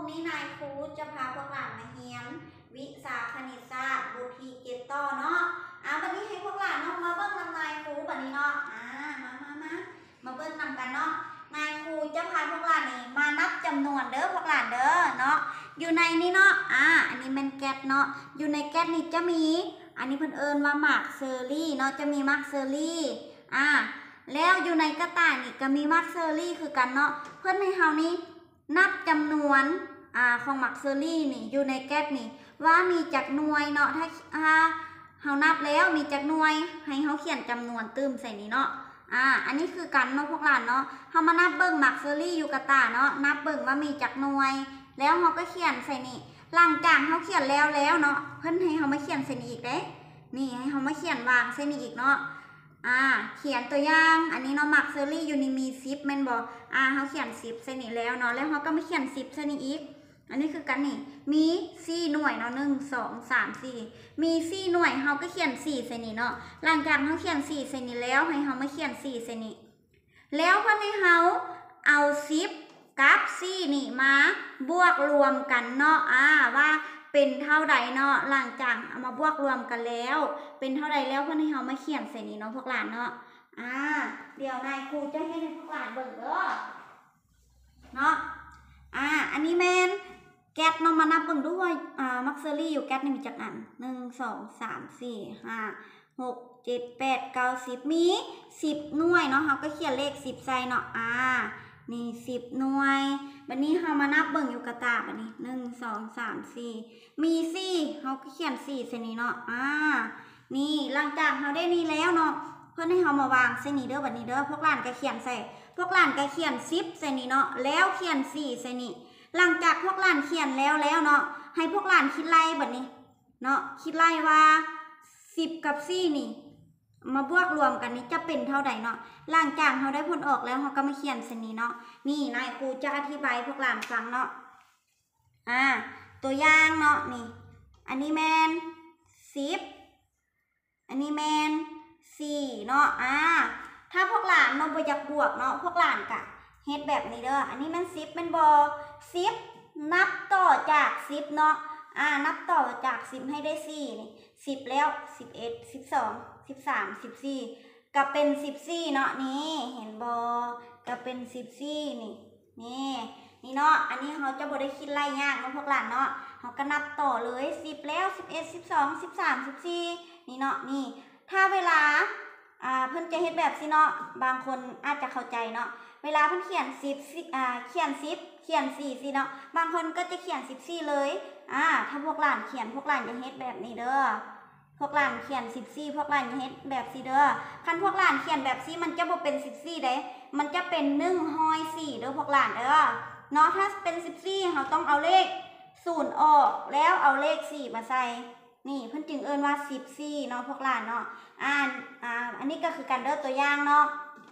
นี้นายครูจะพาพวกหลานมาเรียนวิชาคณิตศาสตร์บทที่7ต่อเนาะวันนี้ให้พวกหลานเนาะมาเบิ้งนำนายครูแบบนี้เนาะมาเบิ้งนำกันเนาะนายครูจะพาพวกหลานนี่มานับจำนวนเด้อพวกหลานเด้อเนาะอยู่ในนี้เนาะอันนี้เป็นแก๊สเนาะอยู่ในแก๊สนี่จะมีอันนี้เพิ่นเอิ้นว่าหมากเซอรี่เนาะจะมีหมากเซอรี่แล้วอยู่ในกระต่ายนี่ก็มีหมากเซอรี่คือกันเนาะเพิ่นให้เฮานี่นับจำนวนของหมากเซอรี่นี่อยู่ในแก๊สนี่ว่ามีจักหน่วยเนาะถ้าเฮานับแล้วมีจักหน่วยให้เฮาเขียนจำนวนตื้มใส่นี่เนาะอันนี้คือกันเนาะพวกหลานเนาะเฮามานับเบิ่งหมากเซอรี่อยู่กระต่ายเนาะนับเบิ่งว่ามีจักหน่วยแล้วเฮาก็เขียนใส่นี่หลังจากเฮาเขียนแล้วเนาะเพิ่นให้เฮามาเขียนใส่นี่อีกเด้นี่ให้เฮามาเขียนวางใส่นี่อีกเนาะเขียนตัวอย่างอันนี้เนาะหมักเซอรี่อยู่นี่มี10แม่นบ่เขาเขียน10ใส่นี่แล้วเนาะแล้วเขาก็มาเขียน10ใส่นี่อีกอันนี้คือกันนี่มี4หน่วยเนาะ1 2 3 4มี4หน่วยเขาก็เขียน4ใส่นี่เนาะหลังจากเขาเขียน4ใส่นี่แล้วให้เขามาเขียน4ใส่นี่แล้วเพิ่นให้เขาเอา10กับ4นี่มาบวกรวมกันเนาะว่าเป็นเท่าใดเนาะหลังจากเอามาบวกรวมกันแล้วเป็นเท่าใดแล้วเพื่อนให้เรามาเขียนใส่นี้เนาะพวกหลานเนาะเดี๋ยวนายครูจะให้พวกหลานเบิ่งเด้อเนาะอันนี้แมนแก๊สเนาะมานับเบิ่งด้วยมักเซอรี่อยู่แก๊สนี่มีจักอัน1 2 3 4 5 6 7 8 9 10มี10หน่วยเนาะเขาก็เขียนเลข10ใส่เนาะนี่10หน่วยบัดนี้เรามานับเบิ่งอยู่กระตาบัดนี้1 2 3 4มี4เขาก็เขียน4ใส่นี้เนาะนี่หลังจากเราได้นี้แล้วเนาะเพื่อให้เรามาวางใส่นี้เด้อบัดนี้เด้อพวกหลานก็เขียนใส่พวกหลานก็เขียน10ใส่นี้เนาะแล้วเขียน4ใส่นี้หลังจากพวกหลานเขียนแล้วเนาะให้พวกหลานคิดไล่บัดนี้เนาะคิดไล่ว่า10กับ4นี่มาบวกรวมกันนี้จะเป็นเท่าใดเนาะหลังจากเขาได้ผลออกแล้วเขาก็มาเขียนเส้นนี้เนาะนี่นายครูจะอธิบายพวกหลานฟังเนาะตัวอย่างเนาะนี่อันนี้แมน10อันนี้แมน4เนาะถ้าพวกหลานเนาะบ่อยากบวกเนาะพวกหลานกะเฮ็ดแบบนี้เด้ออันนี้มัน10เป็นบ่10นับต่อจาก10เนาะนับต่อจาก10ให้ได้4นี่10แล้ว11 12 13 14ก็เป็น14เนาะนี่เห็นบ่ก็เป็น14นี่เนาะอันนี้เขาจะบ่ได้คิดไล่ยากเนาะพวกหลานเนาะเขาก็นับต่อเลย10แล้ว11 12 13 14นี่เนาะนี่ถ้าเวลาเพิ่นจะเฮ็ดแบบสิเนาะบางคนอาจจะเข้าใจเนาะเวลาเพิ่นเขียน10เขียน10เขียน4สิเนาะบางคนก็จะเขียน14เลยถ้าพวกหลานเขียนพวกหลานจะเฮ็ดแบบนี้เด้อพวกหลานเขียน14พวกหลานเฮ็ดแบบ4เด้อคันพวกหลานเขียนแบบ4มันจะบ่เป็น14เด้มันจะเป็น104เด้อพวกหลานเด้อเนาะถ้าเป็น14เราต้องเอาเลข0ออกแล้วเอาเลข4มาใส่นี่เพิ่นจึงเอิ้นว่า14เนาะพวกหลานเนาะอันนี้ก็คือการเด้อตัวอย่างเนาะ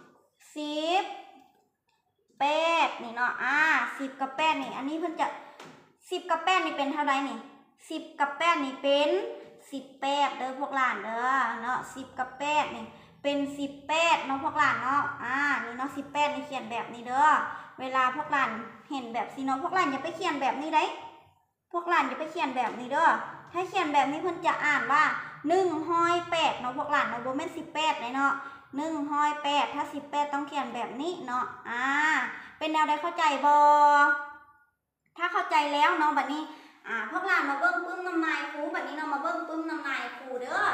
10 8นี่เนาะ10กับ8นี่อันนี้เพิ่นจะ10กับ8นี่เป็นเท่าใดนี่10กับ8นี่เป็น18เด้อพวกหลานเด้อเนาะ10กับ8นี่เป็น18เนาะพวกหลานเนาะนี่เนาะ18นี่เขียนแบบนี้เด้อเวลาพวกหลานเห็นแบบสิเนาะพวกหลานอย่าไปเขียนแบบนี้ได้พวกหลานอย่าไปเขียนแบบนี้เด้อถ้าเขียนแบบนี้เพิ่นจะอ่านว่า108เนาะพวกหลานเนาะบ่แม่น18เลยเนาะ108ถ้า18ต้องเขียนแบบนี้เนาะเป็นแนวใดเข้าใจบ่ถ้าเข้าใจแล้วเนาะบัดนี้พวกหลานมาเบิ่งปึ้มน้ำนายครูแบบนี้เรามาเบิ่งปึ้มน้ำนายครูเด้อ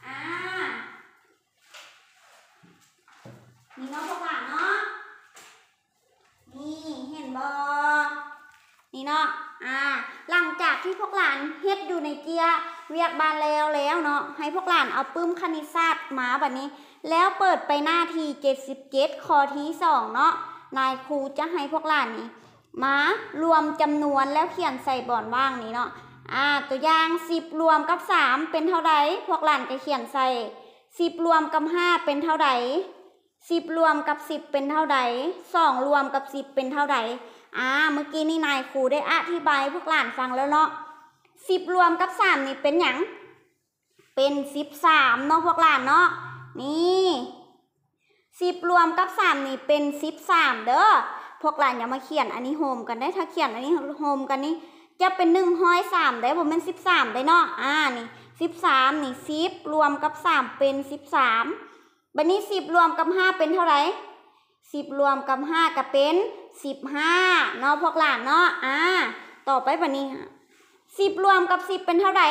นี่เนาะพวกหลานเนาะนี่เห็นบ่นี่เนาะหลังจากที่พวกหลานเฮ็ดอยู่ในเกียร์เวียกบานแล้วเนาะให้พวกหลานเอาปึ้มคณิตศาสตร์มาแบบนี้แล้วเปิดไปหน้าที่77ข้อที่2เนาะนายครูจะให้พวกหลานนี่มารวมจำนวนแล้วเขียนใส่บ่อนว่างนี้เนาะตัวอย่าง10รวมกับ3เป็นเท่าใดพวกหลานก็เขียนใส่10รวมกับ5เป็นเท่าใด10รวมกับ10เป็นเท่าใด2รวมกับ10เป็นเท่าใดเมื่อกี้นี่นายครูได้อธิบายพวกหลานฟังแล้วเนาะ10รวมกับ3นี่เป็นหยังเป็น13เนาะพวกหลานเนาะนี่10รวมกับ3นี่เป็น13เด้อพวกหลานอย่ามาเขียนอันนี้โฮมกันได้ถ้าเขียนอันนี้โฮมกันนี่จะเป็น103ได้บ่แม่น13ได้เนาะนี่13นี่10รวมกับ3เป็น13บัดนี้10รวมกับ5เป็นเท่าไหร่10รวมกับ5ก็เป็น15เนาะพวกหลานเนาะต่อไปบัดนี้10รวมกับ10เป็นเท่าไหร่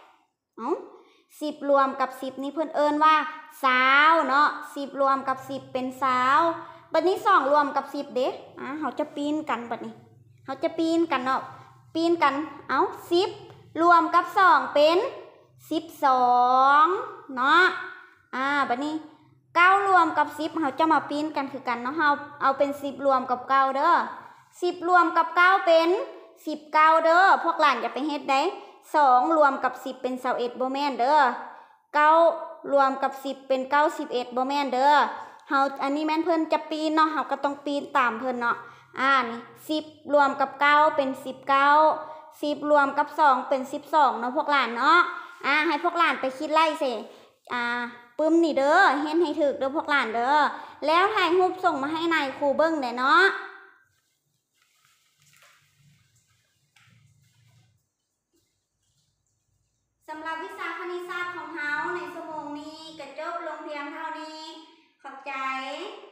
10รวมกับ10นี่เพิ่นเอิ้นว่า20เนาะ10รวมกับ10เป็น20บัดนี้2รวมกับ10เด้เฮาจะปีนกันบัดนี้เฮาจะปีนกันเนาะปีนกัน10รวมกับ2เป็น12เนาะบัดนี้9รวมกับ10เฮาจะมาปีนกันคือกันเนาะเฮาเอาเป็น10รวมกับ9เด้อ10รวมกับ9เป็น19เด้อพวกหลานอย่าไปเฮ็ดได้2รวมกับ10เป็น21บ่แม่นเด้อ9รวมกับ10เป็น91บ่แม่นเด้อเฮาอันนี้แม่นเพิ่นจะปีนเนาะเฮาก็ต้องปีนตามเพิ่นเนาะนี่10รวมกับ9เป็น19 10รวมกับ2เป็น12เนาะพวกหลานเนาะให้พวกหลานไปคิดไล่สิปึ้มนี่เด้อเฮ็ดให้ถูกเด้อพวกหลานเด้อแล้วถ่ายรูปส่งมาให้นายครูเบิ่งได้เนาะสำหรับวิชาคณิตศาสตร์ของเฮาในชั่วโมงนี้ก็จบลงเพียงเท่านี้ขอบใจ